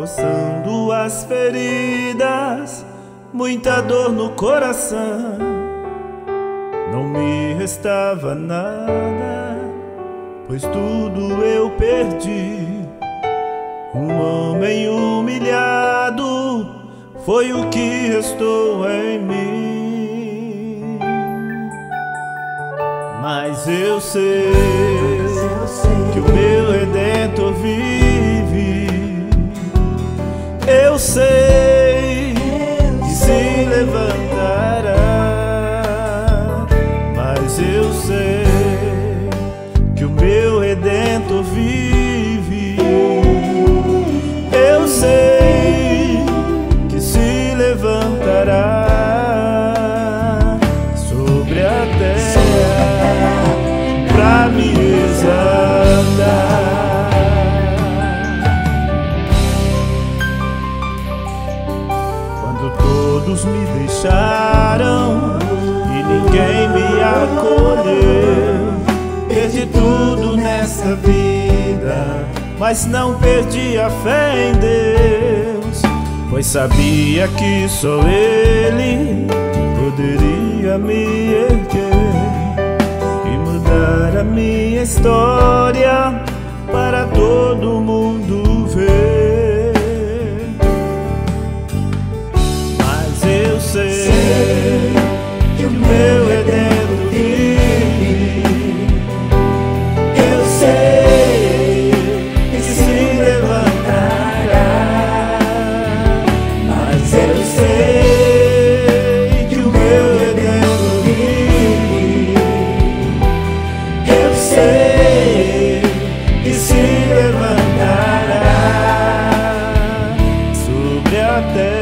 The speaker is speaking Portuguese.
coçando as feridas, muita dor no coração. Não me restava nada, pois tudo eu perdi. Um homem humilhado foi o que restou em mim. Mas eu sei que o meu Redentor vive. Eu sei que se levantará. Mas eu sei que o meu Redentor vive. Eu sei que se levantará sobre a terra pra me exaltar. Quando todos me deixaram e ninguém me acolheu, perdi tudo nessa vida, mas não perdi a fé em Deus, pois sabia que só Ele poderia me erguer e mudar a minha história para todo mundo ver. Mas eu sei que o meu Redentor vive. Eu sei que se levantará. Mas eu sei que o meu Redentor vive. Eu sei que se levantará sobre a terra